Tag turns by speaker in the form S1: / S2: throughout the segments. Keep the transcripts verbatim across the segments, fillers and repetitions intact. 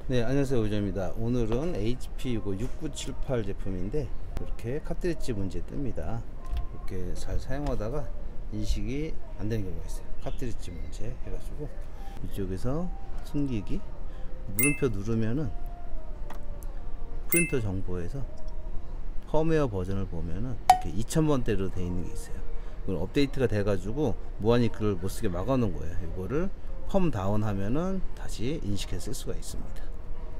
S1: 네, 안녕하세요. 오정입니다. 오늘은 에이치피 육구칠팔 제품인데 이렇게 카트리지 문제 뜹니다. 이렇게 잘 사용하다가 인식이 안 되는 경우가 있어요. 카트리지 문제 해가지고 이쪽에서 숨기기 물음표 누르면은 프린터 정보에서 펌웨어 버전을 보면은 이렇게 이천 번대로 되어 있는 게 있어요. 이건 업데이트가 돼가지고 무한히 글을 못 쓰게 막아 놓은 거예요. 이거를 펌 다운 하면은 다시 인식해서 쓸 수가 있습니다.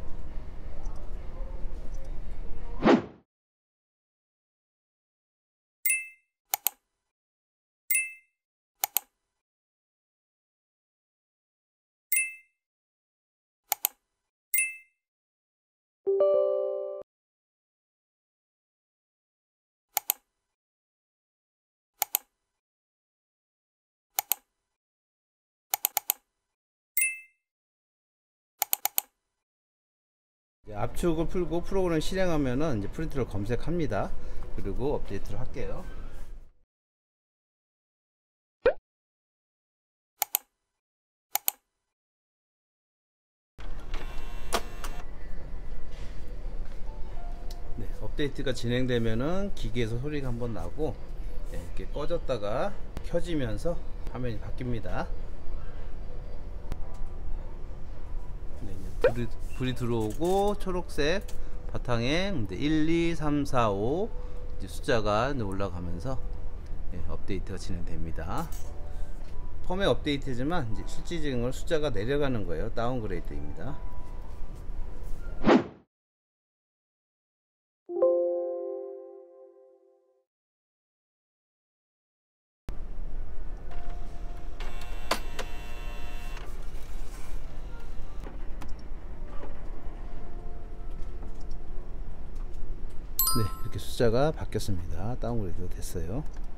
S1: 이제 압축을 풀고 프로그램 실행하면은 이제 프린트를 검색합니다. 그리고 업데이트를 할게요. 네, 업데이트가 진행되면은 기기에서 소리가 한번 나고, 네, 이렇게 꺼졌다가 켜지면서 화면이 바뀝니다. 네, 이제 불이, 불이 들어오고 초록색 바탕에 일, 이, 삼, 사, 오 이제 숫자가 이제 올라가면서, 네, 업데이트가 진행됩니다. 펌웨어 업데이트지만 이제 실질적인 숫자가 내려가는 거예요. 다운그레이드입니다. 네, 이렇게 숫자가 바뀌었습니다. 다운그레이드 됐어요.